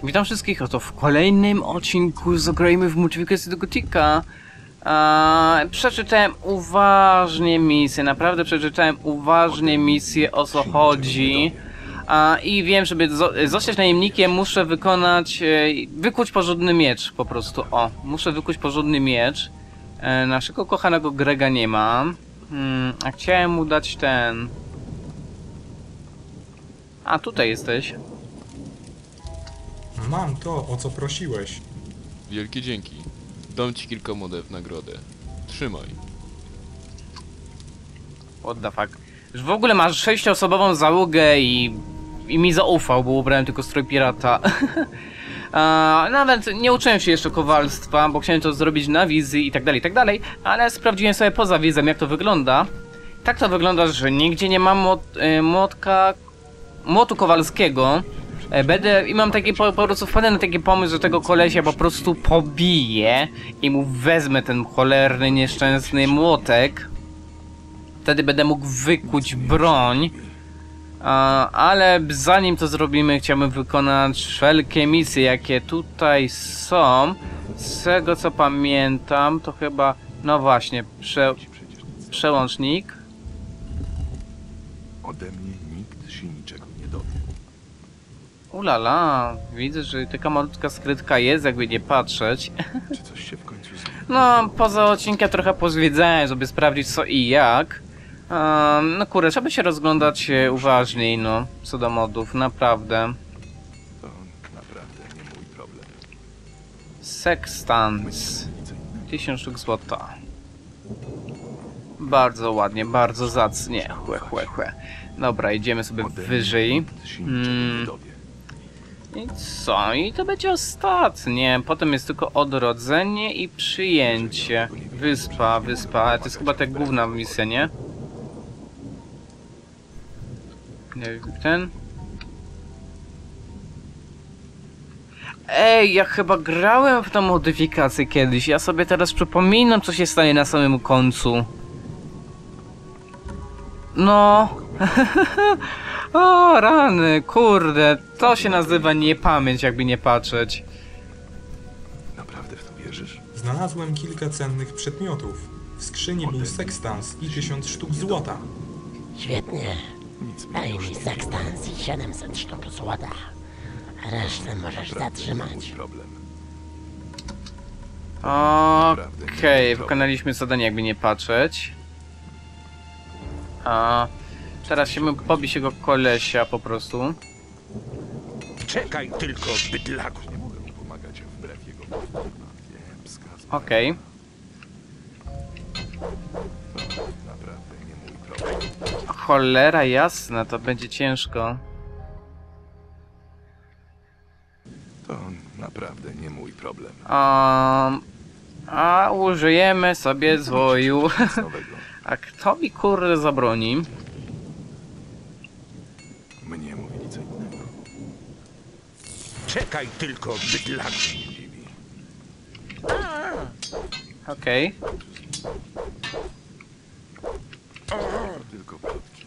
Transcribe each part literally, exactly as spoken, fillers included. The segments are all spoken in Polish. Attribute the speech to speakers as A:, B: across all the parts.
A: Witam wszystkich, oto w kolejnym odcinku zagrajmy w Multiplicacy do Gothica. Eee, przeczytałem uważnie misję, naprawdę przeczytałem uważnie misję, o co chodzi. Eee, I wiem, żeby zostać najemnikiem, muszę wykonać, e, wykuć porządny miecz po prostu, o. Muszę wykuć porządny miecz. E, naszego kochanego Grega nie ma. Hmm, a chciałem mu dać ten... A, tutaj jesteś.
B: Mam to, o co prosiłeś.
C: Wielkie dzięki. Dam ci kilka monet w nagrodę. Trzymaj.
A: What the fuck. Już w ogóle masz sześcioosobową załogę i... i mi zaufał, bo ubrałem tylko strój pirata. A, nawet nie uczyłem się jeszcze kowalstwa, bo chciałem to zrobić na wizji i tak dalej, i tak dalej, ale sprawdziłem sobie poza wizją, jak to wygląda. Tak to wygląda, że nigdzie nie ma młot, y, młotka... młotu kowalskiego. Będę i mam taki po, po prostu wpadę na taki pomysł, że tego kolesia po prostu pobiję i mu wezmę ten cholerny, nieszczęsny młotek. Wtedy będę mógł wykuć broń. A, ale zanim to zrobimy, chciałbym wykonać wszelkie misje, jakie tutaj są. Z tego co pamiętam, to chyba, no właśnie, prze, przełącznik.
D: Ode mnie nikt się niczego nie dowie.
A: Ulala, widzę, że taka malutka skrytka jest, jakby nie patrzeć.
D: Czy coś się w końcu zmieni?
A: No, poza odcinkiem trochę pozwiedzałem, żeby sprawdzić co i jak. Um, no kurde, trzeba się rozglądać e, uważniej, no, co do modów, naprawdę.
D: To naprawdę nie mój problem.
A: Sextans. tysiąc sztuk złota. Bardzo ładnie, bardzo zacnie. Chłe, chłe, chłe. Dobra, idziemy sobie
D: Ode mnie
A: wyżej.
D: nikt się niczego
A: Mm.
D: nie dowie.
A: I co? I to będzie ostatnie. Potem jest tylko odrodzenie i przyjęcie. Wyspa, wyspa. Ale to jest chyba ta główna misja, nie? Nie wiem, ten. Ej, ja chyba grałem w tą modyfikację kiedyś. Ja sobie teraz przypominam, co się stanie na samym końcu. No. O, rany, kurde. To się nazywa niepamięć, jakby nie patrzeć.
D: Naprawdę w to wierzysz?
B: Znalazłem kilka cennych przedmiotów. W skrzyni był sekstans i tysiąc sztuk złota.
E: Świetnie.
D: Nic mi
E: Daj
D: już
E: mi
D: nie
E: sekstans i siedemset sztuk złota. Resztę możesz
D: mój
E: zatrzymać.
D: problem.
A: Okej, wykonaliśmy zadanie, jakby nie patrzeć. A teraz się pobić jego kolesia po prostu.
F: Czekaj tylko, bydlaku.
D: Nie mogę mu pomagać wbrew jego woli. Kiepska sprawa.
A: Okej.
D: To naprawdę nie mój problem.
A: Cholera jasna, to będzie ciężko.
D: To naprawdę nie mój problem.
A: A, a użyjemy sobie zwoju.
D: Nic nowego.
A: A kto mi kurde zabroni?
D: Mnie mówili co innego.
F: Czekaj tylko, bydlaku.
D: Nie dziwi.
A: Okej.
D: To tylko plotki.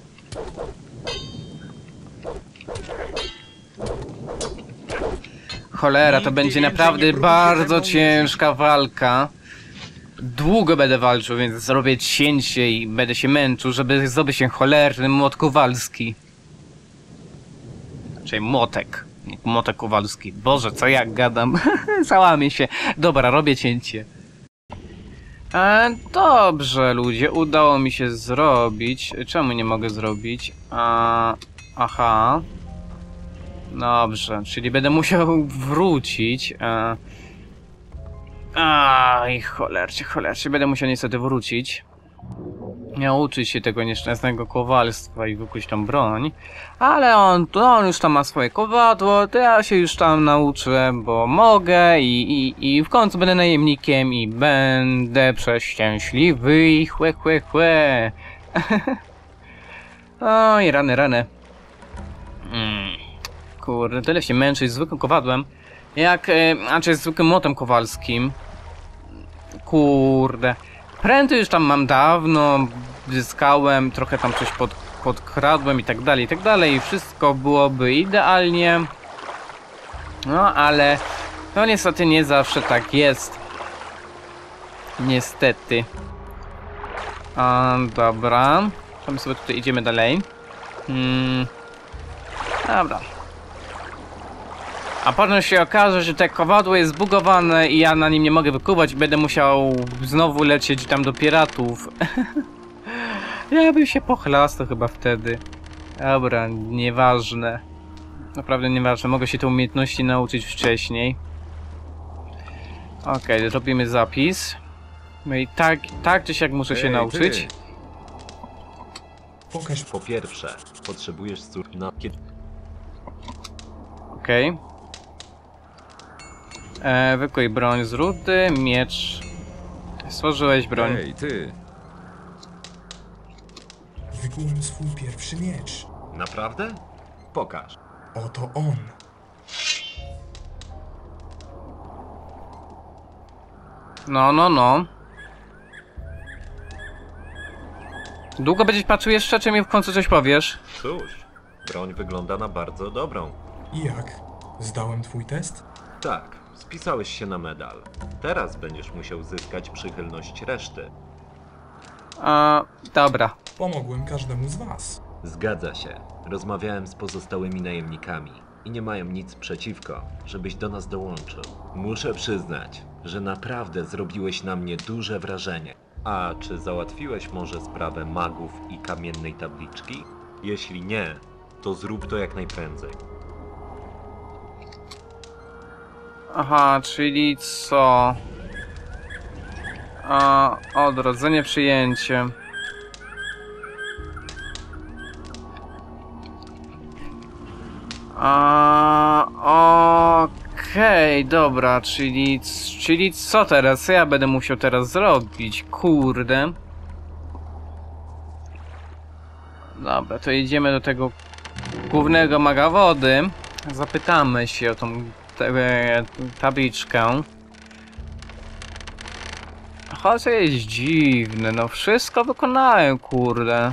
A: Cholera, to będzie naprawdę bardzo ciężka walka. Długo będę walczył, więc zrobię cięcie i będę się męczył, żeby zdobyć się cholerny młot kowalski. Czyli młotek. Nie, młotek kowalski. Boże, co ja gadam? Załamię się. Dobra, robię cięcie. E, dobrze, ludzie, udało mi się zrobić. Czemu nie mogę zrobić? A, aha. Dobrze, czyli będę musiał wrócić. E, Aj, cholercie, cholercie, będę musiał niestety wrócić. Nauczyć się tego nieszczęsnego kowalstwa i wykuć tą broń. Ale on, on już tam ma swoje kowadło, to ja się już tam nauczę, bo mogę i, i, i w końcu będę najemnikiem i będę przeszczęśliwy i chłe, chłe, chłe. Oj, rany, rany. Mm. Kurde, tyle się męczyć zwykłym kowadłem. Jak, e, znaczy zwykłym młotem kowalskim. Kurde. Pręty już tam mam dawno, zyskałem, trochę tam coś pod, podkradłem i tak dalej, i tak dalej. Wszystko byłoby idealnie. No, ale no niestety nie zawsze tak jest. Niestety. A, dobra. To my sobie tutaj idziemy dalej. Hmm. Dobra. A potem się okaże, że te kowadło jest zbugowane i ja na nim nie mogę wykuwać i będę musiał znowu lecieć tam do piratów. Ja bym się pochlastał chyba wtedy. Dobra, nieważne. Naprawdę nieważne, mogę się te umiejętności nauczyć wcześniej. Okej, okay, robimy zapis. No i tak, tak czy siak muszę się
G: Ej,
A: nauczyć.
G: ty.
B: Pokaż
G: Po pierwsze, potrzebujesz sur na kiedy
A: Okej. Okay. E, wykuj broń z rudy, miecz. Stworzyłeś broń.
G: Ej, ty!
B: Wykułem swój pierwszy miecz.
G: Naprawdę? Pokaż.
B: Oto on.
A: No, no, no. Długo będziesz patrzył jeszcze, czy mi w końcu coś powiesz?
G: Cóż, broń wygląda na bardzo dobrą.
B: I jak? Zdałem twój test?
G: Tak, spisałeś się na medal. Teraz będziesz musiał zyskać przychylność reszty.
A: A, dobra.
B: Pomogłem każdemu z was.
G: Zgadza się. Rozmawiałem z pozostałymi najemnikami i nie mają nic przeciwko, żebyś do nas dołączył. Muszę przyznać, że naprawdę zrobiłeś na mnie duże wrażenie. A czy załatwiłeś może sprawę magów i kamiennej tabliczki? Jeśli nie, to zrób to jak najprędzej.
A: Aha, czyli co? A, odrodzenie, przyjęcie. A, okej, okay, dobra, czyli, czyli co teraz? Co ja będę musiał teraz zrobić? Kurde. Dobra, to idziemy do tego głównego maga wody. Zapytamy się o tą te, tabliczkę. Choć to jest dziwne, no wszystko wykonałem, kurde.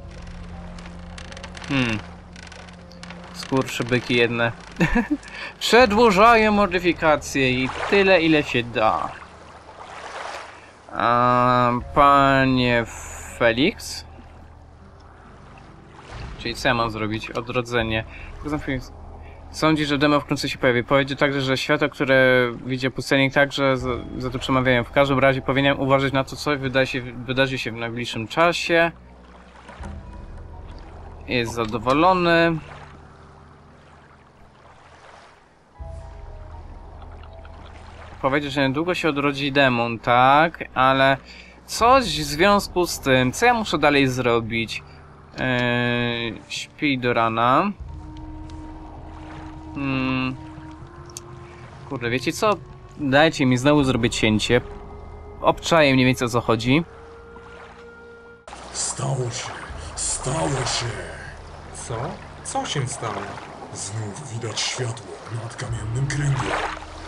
A: Hmm. Skurczybyki jedne. Przedłużają modyfikacje i tyle, ile się da. A, panie Felix? Czyli co ja mam zrobić? Odrodzenie. Sądzi, że demo wkrótce się pojawi. Powiedział także, że światło, które widzi pustelnik, także za, za to przemawiają. W każdym razie powinienem uważać na to, co wydaje się, wydarzy się w najbliższym czasie. Jest zadowolony. Powiedział, że niedługo się odrodzi demon, tak? Ale coś w związku z tym, co ja muszę dalej zrobić? Eee, śpi do rana. Hmm. Kurde, wiecie co? Dajcie mi znowu zrobić cięcie. Obczaję mniej więcej o co chodzi.
H: Stało się, stało się.
B: Co? Co się stało?
H: Znów widać światło nad kamiennym kręgiem.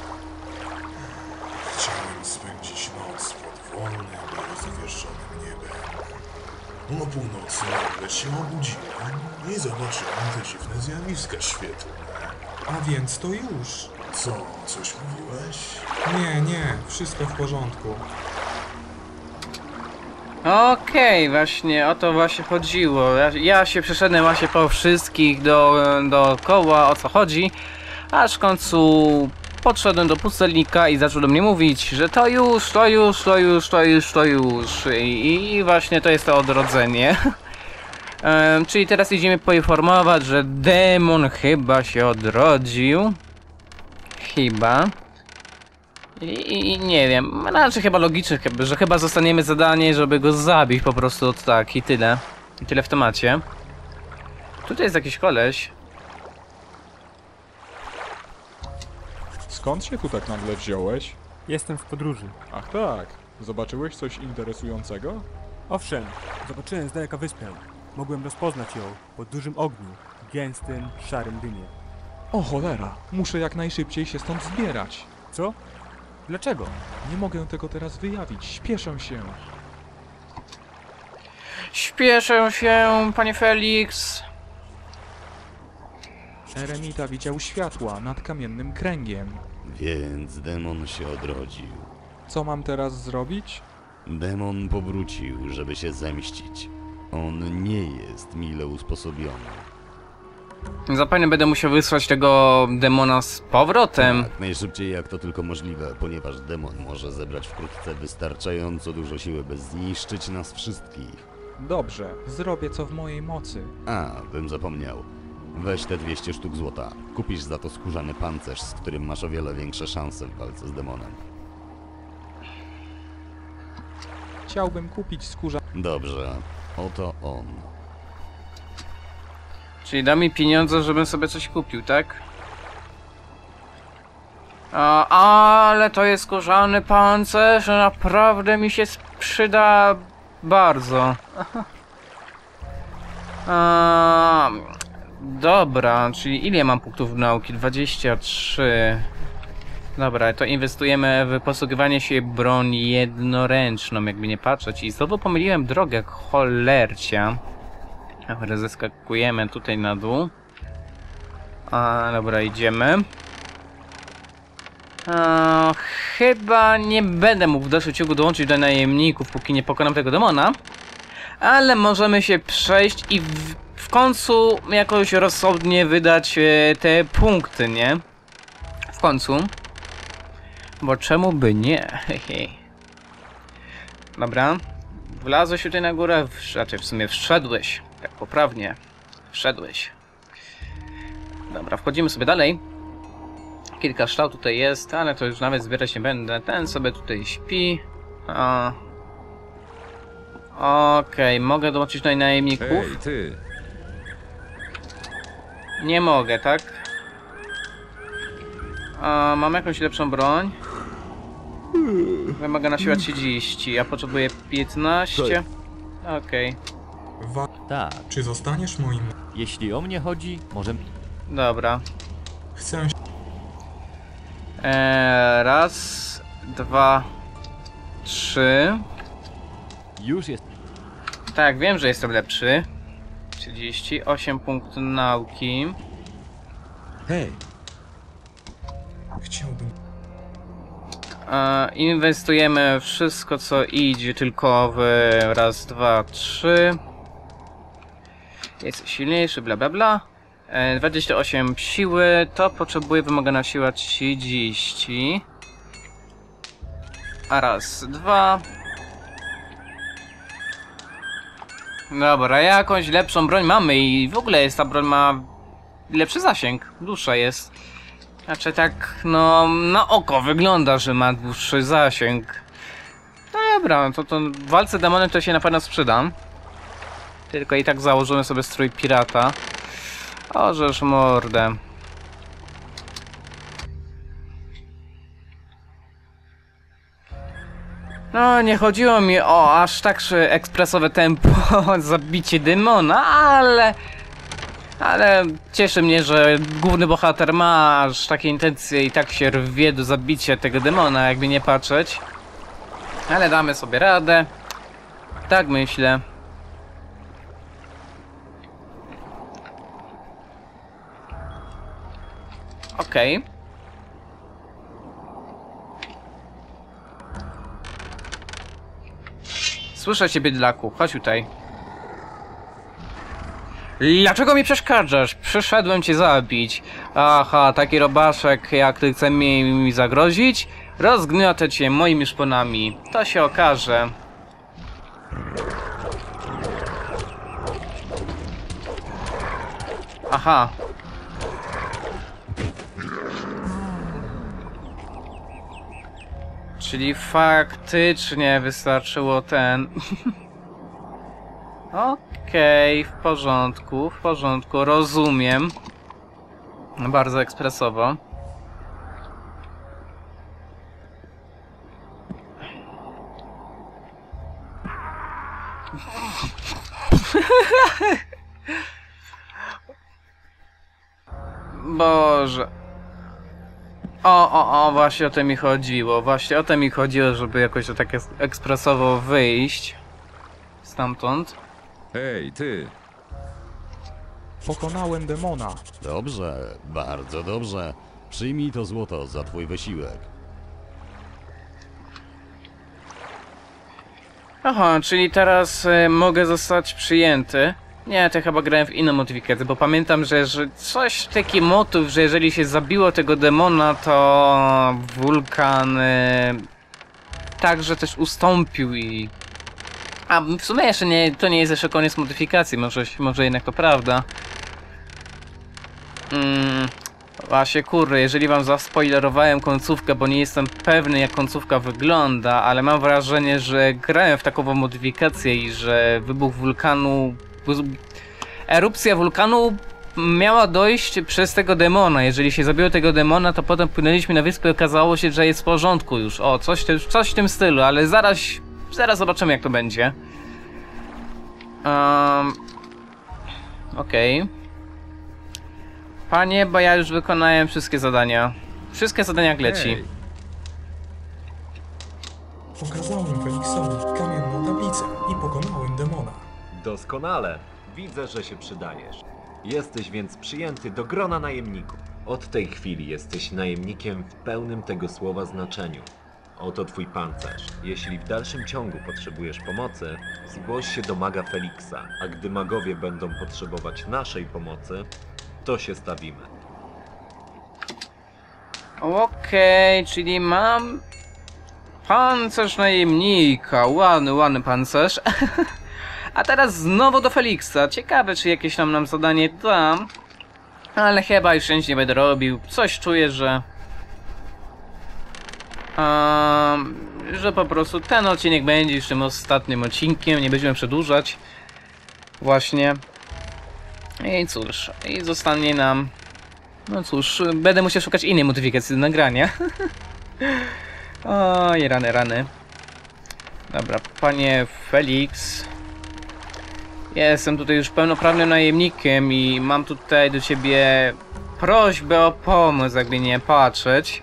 H: Chciałem spędzić noc pod wolnym i rozwieszonym niebem. O północy nagle się obudziłem i zobaczyłem te dziwne zjawiska świetlne.
B: A więc to już.
H: Co, coś mówiłeś?
B: Nie, nie, wszystko w porządku.
A: Okej, okay, właśnie o to właśnie chodziło. Ja, ja się przeszedłem właśnie po wszystkich do, dookoła, o co chodzi. Aż w końcu podszedłem do pustelnika i zaczął do mnie mówić, że to już, to już, to już, to już, to już. I, i właśnie to jest to odrodzenie. um, czyli teraz idziemy poinformować, że demon chyba się odrodził. Chyba. I, I nie wiem, raczej chyba logiczne, że chyba zostaniemy zadanie, żeby go zabić po prostu od tak i tyle. I tyle w temacie. Tutaj jest jakiś koleś.
I: Skąd się tu tak nagle wziąłeś?
J: Jestem w podróży.
I: Ach tak, zobaczyłeś coś interesującego?
J: Owszem, zobaczyłem z daleka wyspę. Mogłem rozpoznać ją po dużym ogniu, gęstym, szarym dymie.
I: O cholera, muszę jak najszybciej się stąd zbierać.
J: Co? Dlaczego?
I: Nie mogę tego teraz wyjawić, śpieszę się.
A: Śpieszę się, panie Felix.
I: Eremita widział światła nad kamiennym kręgiem.
K: Więc demon się odrodził.
I: Co mam teraz zrobić?
K: Demon powrócił, żeby się zemścić. On nie jest mile usposobiony.
A: Zapewne będę musiał wysłać tego demona z powrotem.
K: Tak, najszybciej jak to tylko możliwe, ponieważ demon może zebrać wkrótce wystarczająco dużo siły, by zniszczyć nas wszystkich.
I: Dobrze, zrobię co w mojej mocy.
K: A, bym zapomniał. Weź te dwieście sztuk złota. Kupisz za to skórzany pancerz, z którym masz o wiele większe szanse w walce z demonem.
I: Chciałbym kupić skórza...
K: Dobrze, oto on.
A: Czyli da mi pieniądze, żebym sobie coś kupił, tak? A, ale to jest skórzany pancerz, że naprawdę mi się przyda bardzo. A, dobra, czyli ile mam punktów nauki? dwadzieścia trzy. Dobra, to inwestujemy w posługiwanie się broń jednoręczną, jakby nie patrzeć. I znowu pomyliłem drogę, jak cholercia. Dobra, zeskakujemy tutaj na dół. A, dobra, idziemy. A, chyba nie będę mógł w dalszym ciągu dołączyć do najemników, póki nie pokonam tego demona. Ale możemy się przejść i w, w końcu jakoś rozsądnie wydać e, te punkty, nie? W końcu. Bo czemu by nie? Dobra. Wlazłeś tutaj na górę, w, raczej w sumie wszedłeś. Tak poprawnie. Wszedłeś. Dobra, wchodzimy sobie dalej. Kilka ształ tutaj jest, ale to już nawet zbierać nie będę. Ten sobie tutaj śpi. A... Okej, okay, mogę dołączyć do najemników?
F: Hej, ty!
A: Nie mogę, tak? A, mam jakąś lepszą broń. Wymaga na siłę trzydzieści, a potrzebuję piętnaście. Okej.
B: Wa...
L: Tak,
B: Czy zostaniesz moim...
L: jeśli o mnie chodzi, może...
A: Dobra.
B: Chcę...
A: Eee, raz, dwa, trzy.
L: Już jest...
A: Tak, wiem, że jestem lepszy. trzydzieści osiem punktów nauki.
F: Hej!
B: Chciałbym...
A: E, inwestujemy wszystko, co idzie, tylko w raz, dwa, trzy. Jest silniejszy, bla bla bla. E, dwadzieścia osiem siły, to potrzebuje wymagana siła trzydzieści. A raz, dwa. Dobra, jakąś lepszą broń mamy i w ogóle jest ta broń ma lepszy zasięg, dłuższa jest. Znaczy tak, no, na oko wygląda, że ma dłuższy zasięg. Dobra, to, to w walce z demonem to się na pewno sprzedam. Tylko i tak założymy sobie strój pirata. Ożeż mordę. No, nie chodziło mi o aż tak ekspresowe tempo zabicie demona, ale... Ale cieszy mnie, że główny bohater ma aż takie intencje i tak się rwie do zabicia tego demona, jakby nie patrzeć. Ale damy sobie radę. Tak myślę. Okej. Okay. Słyszę cię, bydlaku. Chodź tutaj. Dlaczego mi przeszkadzasz? Przyszedłem cię zabić. Aha, taki robaszek jak ty chce mi, mi zagrozić? Rozgniotę cię moimi szponami. To się okaże. Aha. Czyli faktycznie wystarczyło ten... Okej, okay, w porządku, w porządku, rozumiem. Bardzo ekspresowo. Boże. O, o, o, właśnie o to mi chodziło. Właśnie o to mi chodziło, żeby jakoś to tak ekspresowo wyjść stamtąd.
F: Hej, ty!
I: Pokonałem demona.
K: Dobrze, bardzo dobrze. Przyjmij to złoto za twój wysiłek.
A: Aha, czyli teraz y, mogę zostać przyjęty. Nie, to chyba grałem w inną modyfikację, bo pamiętam, że, że coś taki motyw, że jeżeli się zabiło tego demona, to wulkan y, także też ustąpił i... A w sumie jeszcze nie, to nie jest jeszcze koniec modyfikacji, może, może jednak to prawda. Mm, właśnie kurde, jeżeli wam zaspoilerowałem końcówkę, bo nie jestem pewny jak końcówka wygląda, ale mam wrażenie, że grałem w taką modyfikację i że wybuch wulkanu... Erupcja wulkanu miała dojść przez tego demona. Jeżeli się zabiło tego demona, to potem płynęliśmy na wyspę i okazało się, że jest w porządku już. O, coś, coś w tym stylu, ale zaraz, zaraz zobaczymy jak to będzie. Um, Okej. Okay. Panie, bo ja już wykonałem wszystkie zadania. Wszystkie zadania jak leci.
B: Hej. Pokazałem Feliksowi kamienną tablicę i pokonałem demona.
G: Doskonale. Widzę, że się przydajesz. Jesteś więc przyjęty do grona najemników. Od tej chwili jesteś najemnikiem w pełnym tego słowa znaczeniu. Oto twój pancerz. Jeśli w dalszym ciągu potrzebujesz pomocy, zgłoś się do maga Feliksa, a gdy magowie będą potrzebować naszej pomocy, to się stawimy.
A: Okej, okay, czyli mam pancerz najemnika. Ładny, ładny pancerz. A teraz znowu do Feliksa. Ciekawe, czy jakieś tam nam zadanie dam. Ale chyba już nic nie będę robił. Coś czuję, że... Um, że po prostu ten odcinek będzie już tym ostatnim odcinkiem. Nie będziemy przedłużać. Właśnie. I cóż. I zostanie nam... No cóż, będę musiał szukać innej modyfikacji do nagrania. Oj, rany, rany. Dobra, panie Felix. Jestem tutaj już pełnoprawnym najemnikiem i mam tutaj do ciebie prośbę o pomoc, jakby nie patrzeć.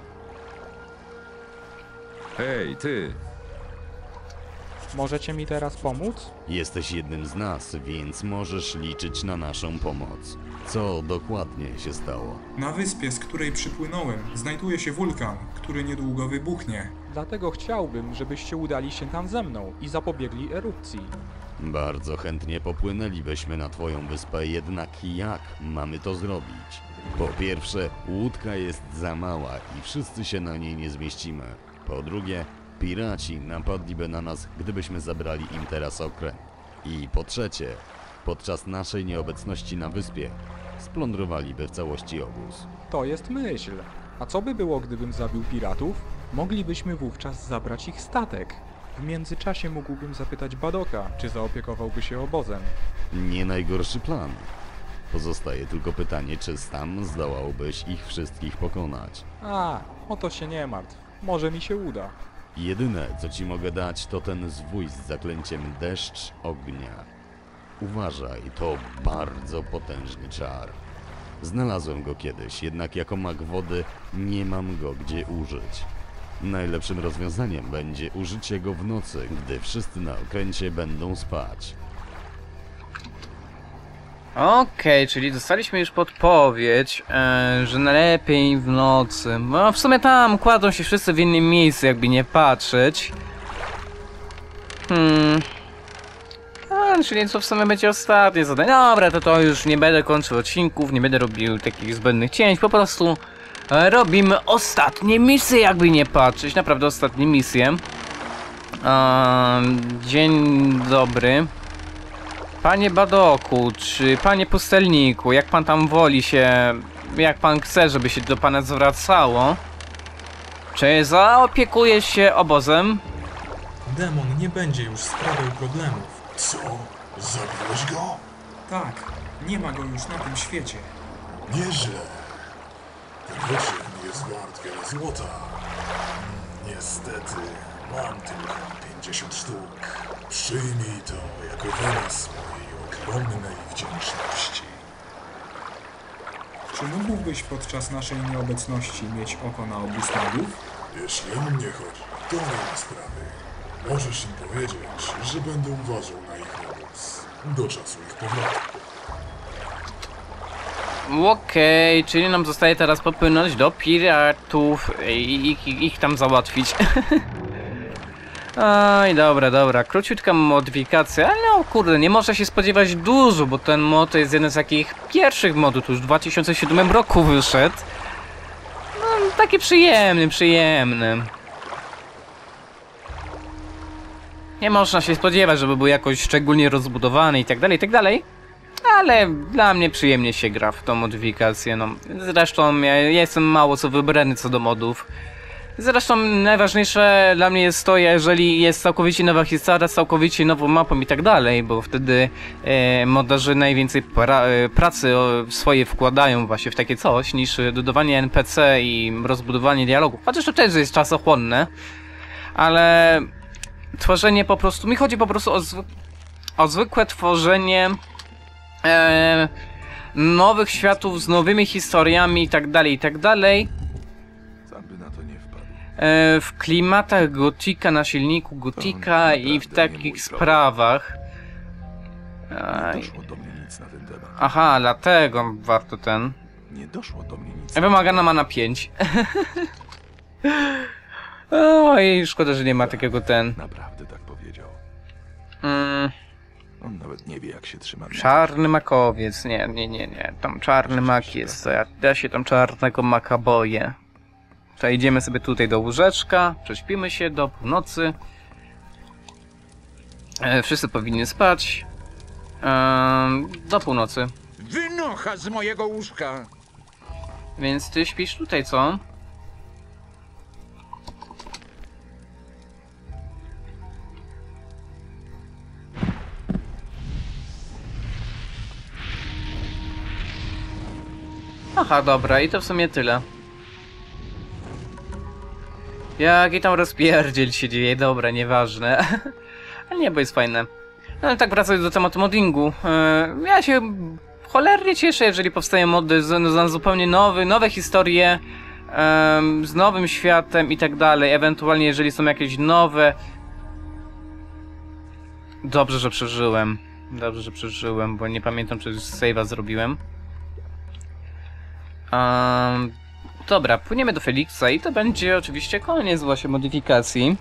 F: Hej, ty!
I: Możecie mi teraz pomóc?
K: Jesteś jednym z nas, więc możesz liczyć na naszą pomoc. Co dokładnie się stało?
B: Na wyspie, z której przypłynąłem, znajduje się wulkan, który niedługo wybuchnie.
I: Dlatego chciałbym, żebyście udali się tam ze mną i zapobiegli erupcji.
K: Bardzo chętnie popłynęlibyśmy na twoją wyspę, jednak jak mamy to zrobić? Po pierwsze, łódka jest za mała i wszyscy się na niej nie zmieścimy. Po drugie, piraci napadliby na nas, gdybyśmy zabrali im teraz okręt. I po trzecie, podczas naszej nieobecności na wyspie splądrowaliby w całości obóz.
I: To jest myśl. A co by było, gdybym zabił piratów? Moglibyśmy wówczas zabrać ich statek. W międzyczasie mógłbym zapytać Badoka, czy zaopiekowałby się obozem.
K: Nie najgorszy plan. Pozostaje tylko pytanie, czy sam zdołałbyś ich wszystkich pokonać.
I: A, o to się nie martw. Może mi się uda.
K: Jedyne, co ci mogę dać, to ten zwój z zaklęciem deszcz ognia. Uważaj, to bardzo potężny czar. Znalazłem go kiedyś, jednak jako mag wody nie mam go gdzie użyć. Najlepszym rozwiązaniem będzie użycie go w nocy, gdy wszyscy na okręcie będą spać.
A: Okej, okay, czyli dostaliśmy już podpowiedź, e, że najlepiej w nocy. No w sumie tam kładą się wszyscy w innym miejscu, jakby nie patrzeć. Hmm... A, czyli co w sumie będzie ostatnie zadanie. Dobra, to to już nie będę kończył odcinków, nie będę robił takich zbędnych cięć, po prostu e, robimy ostatnie misje, jakby nie patrzeć, naprawdę ostatnie misje. E, dzień dobry. Panie Badoku, czy panie pustelniku, jak pan tam woli się, jak pan chce, żeby się do pana zwracało? Czy zaopiekuje się obozem?
B: Demon nie będzie już sprawiał problemów.
H: Co? Zabiłeś go?
B: Tak, nie ma go już na tym świecie.
H: Nieźle. Ten wyczyn jest wart wiele złota. Niestety, mam tylko pięćdziesiąt sztuk. Przyjmij to jako wyraz mojej ogromnej wdzięczności.
B: Czy mógłbyś podczas naszej nieobecności mieć oko na obóz magów?
H: Jeśli o mnie chodzi, to nie ma sprawy. Możesz im powiedzieć, że będę uważał na ich obóz do czasu ich powrotu.
A: Okej, okay, czyli nam zostaje teraz popłynąć do piratów i ich, ich tam załatwić. Oj, dobra, dobra, króciutka modyfikacja, ale no kurde, nie można się spodziewać dużo, bo ten mod to jest jeden z takich pierwszych modów, to już w dwa tysiące siódmym roku wyszedł. No, taki przyjemny, przyjemny. Nie można się spodziewać, żeby był jakoś szczególnie rozbudowany i tak dalej, i tak dalej. Ale dla mnie przyjemnie się gra w tą modyfikację, no. Zresztą ja jestem mało co wybrany co do modów. Zresztą najważniejsze dla mnie jest to, jeżeli jest całkowicie nowa historia, z całkowicie nową mapą i tak dalej, bo wtedy e, moderzy najwięcej pra, e, pracy o, swoje wkładają właśnie w takie coś, niż dodawanie N P C i rozbudowanie dialogów. Chociaż to też jest czasochłonne, ale tworzenie po prostu, mi chodzi po prostu o, zwy, o zwykłe tworzenie e, nowych światów z nowymi historiami i tak dalej, i tak dalej. W klimatach Gotika, na silniku Gotika i w takich sprawach.
D: Nie doszło do mnie nic na ten temat.
A: Aha, dlatego warto ten.
D: Nie doszło do mnie nic.
A: Wymagana ma na pięć. Oj, szkoda, że nie ma takiego ten.
D: Naprawdę tak powiedział.
A: Mm.
D: On nawet nie wie, jak się trzyma.
A: Czarny makowiec, nie, nie, nie, nie. Tam czarny mak jest, to ja, ja się tam czarnego maka boję. To idziemy sobie tutaj do łóżeczka, prześpimy się do północy. E, wszyscy powinni spać. E, do północy.
M: Wynocha z mojego łóżka!
A: Więc ty śpisz tutaj, co? Aha, dobra, i to w sumie tyle. Jaki tam rozpierdziel się dzieje, dobra, nieważne. Ale nie, bo jest fajne. No ale tak, wracając do tematu moddingu. Yy, ja się cholernie cieszę, jeżeli powstają mody z, z zupełnie nowy, nowe historie, yy, z nowym światem i tak dalej. Ewentualnie, jeżeli są jakieś nowe... Dobrze, że przeżyłem. Dobrze, że przeżyłem, bo nie pamiętam, czy save'a zrobiłem. Um, dobra, płyniemy do Feliksa i to będzie oczywiście koniec właśnie modyfikacji.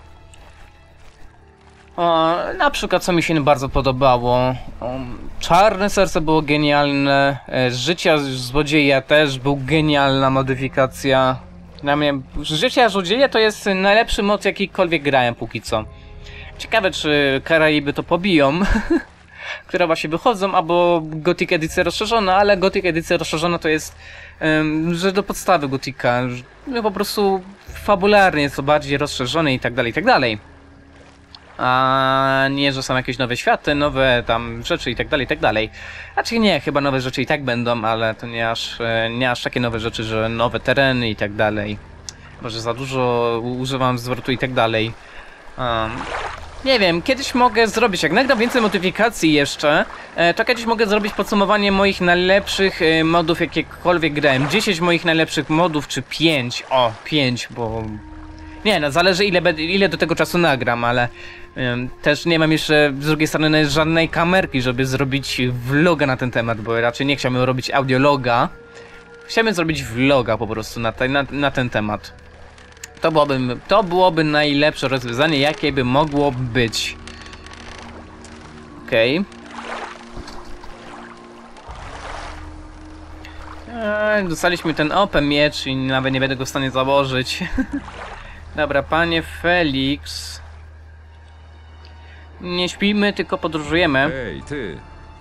A: O, na przykład, co mi się bardzo podobało, um, Czarne Serce było genialne, e, Życia Złodzieja też był genialna modyfikacja. Dla mnie Życia Złodzieja to jest najlepszy mod, jakikolwiek grałem póki co. Ciekawe, czy Karaiby to pobiją. Które właśnie wychodzą, albo Gothic edycja rozszerzona, ale Gothic edycja rozszerzona to jest, um, że do podstawy Gotika, no po prostu fabularnie jest to bardziej rozszerzone i tak dalej, i tak dalej. A nie, że są jakieś nowe światy, nowe tam rzeczy i tak dalej, i tak dalej. Znaczy nie, chyba nowe rzeczy i tak będą, ale to nie aż, nie aż takie nowe rzeczy, że nowe tereny i tak dalej. Może za dużo używam zwrotu i tak dalej. Um, Nie wiem, kiedyś mogę zrobić, jak nagram więcej modyfikacji jeszcze, to kiedyś mogę zrobić podsumowanie moich najlepszych modów, jakiekolwiek grałem. dziesięć moich najlepszych modów, czy pięć. O, pięć, bo... Nie, no zależy ile, ile do tego czasu nagram, ale um, też nie mam jeszcze z drugiej strony żadnej kamerki, żeby zrobić vloga na ten temat, bo raczej nie chciałbym robić audiologa. Chciałbym zrobić vloga po prostu na, te, na, na ten temat. To byłoby, to byłoby najlepsze rozwiązanie, jakie by mogło być. Okej. Okay. Dostaliśmy ten open miecz i nawet nie będę go w stanie założyć. Dobra, panie Felix. Nie śpimy, tylko podróżujemy.
F: Hej, ty!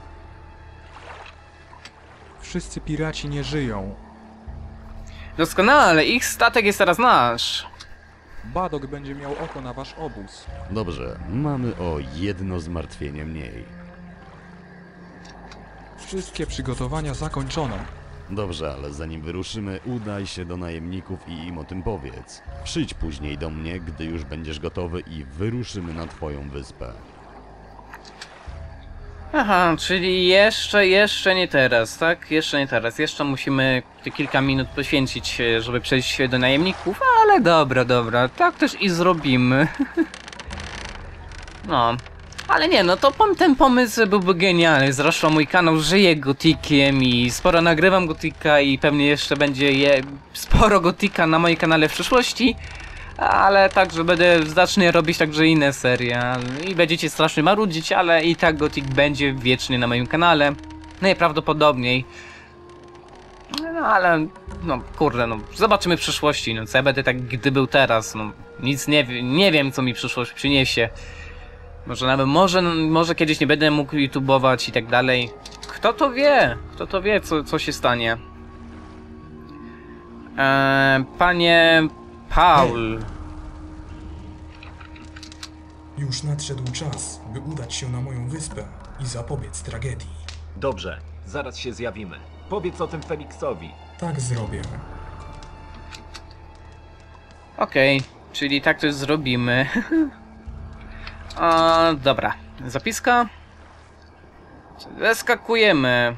I: Wszyscy piraci nie żyją.
A: Doskonale, ich statek jest teraz nasz.
I: Badok będzie miał oko na wasz obóz.
K: Dobrze, mamy o jedno zmartwienie mniej.
I: Wszystkie przygotowania zakończone.
K: Dobrze, ale zanim wyruszymy, udaj się do najemników i im o tym powiedz. Przyjdź później do mnie, gdy już będziesz gotowy i wyruszymy na twoją wyspę.
A: Aha, czyli jeszcze, jeszcze nie teraz, tak? Jeszcze nie teraz. Jeszcze musimy te kilka minut poświęcić, żeby przejść do najemników, ale dobra, dobra. Tak też i zrobimy. No. Ale nie, no to pom- ten pomysł byłby genialny. Zresztą mój kanał żyje gotikiem i sporo nagrywam gotika i pewnie jeszcze będzie je sporo gotika na moim kanale w przyszłości. Ale także będę zacznę robić także inne serie i będziecie strasznie marudzić, ale i tak gotik będzie wiecznie na moim kanale. Najprawdopodobniej. No ale, no kurde, no zobaczymy w przyszłości, no co ja będę tak gdy był teraz, no nic nie, nie wiem co mi przyszłość przyniesie. Może nawet, może, może kiedyś nie będę mógł youtubować i tak dalej. Kto to wie? Kto to wie, co, co się stanie? Eee, panie Paul.
B: Już nadszedł czas, by udać się na moją wyspę i zapobiec tragedii.
G: Dobrze, zaraz się zjawimy. Powiedz o tym Feliksowi.
B: Tak zrobię.
A: Okej, okay, czyli tak to zrobimy. A, dobra, zapiska. Zeskakujemy.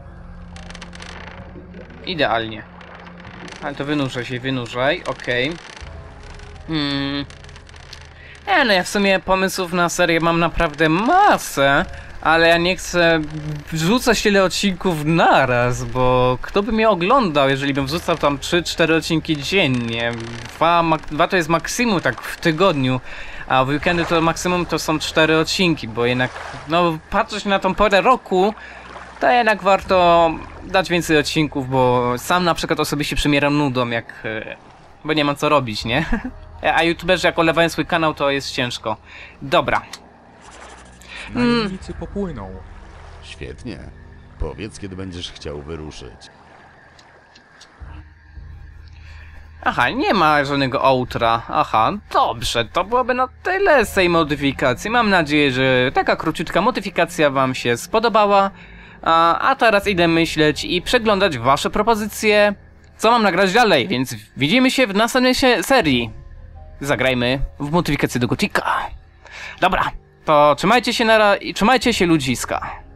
A: Idealnie. Ale to wynurzaj się, wynurzaj, okej. Okay. Hmm. Nie, no ja w sumie pomysłów na serię mam naprawdę masę, ale ja nie chcę wrzucać tyle odcinków naraz, bo kto by mnie oglądał, jeżeli bym wrzucał tam trzy cztery odcinki dziennie. Dwa, dwa to jest maksimum tak w tygodniu, a w weekendy to maksimum to są cztery odcinki, bo jednak, no patrzeć na tą porę roku, to jednak warto dać więcej odcinków, bo sam na przykład osobiście przymieram nudą, jak, bo nie mam co robić, nie? A youtuberzy jak olewają swój kanał, to jest ciężko. Dobra.
I: Najemnicy popłyną.
K: Świetnie. Powiedz, kiedy będziesz chciał wyruszyć.
A: Aha, nie ma żadnego outra. Aha, dobrze, to byłoby na tyle z tej modyfikacji. Mam nadzieję, że taka króciutka modyfikacja wam się spodobała. A, a teraz idę myśleć i przeglądać wasze propozycje, co mam nagrać dalej, więc widzimy się w następnej się serii. Zagrajmy w modyfikację do gotika. Dobra, to trzymajcie się nara i trzymajcie się ludziska.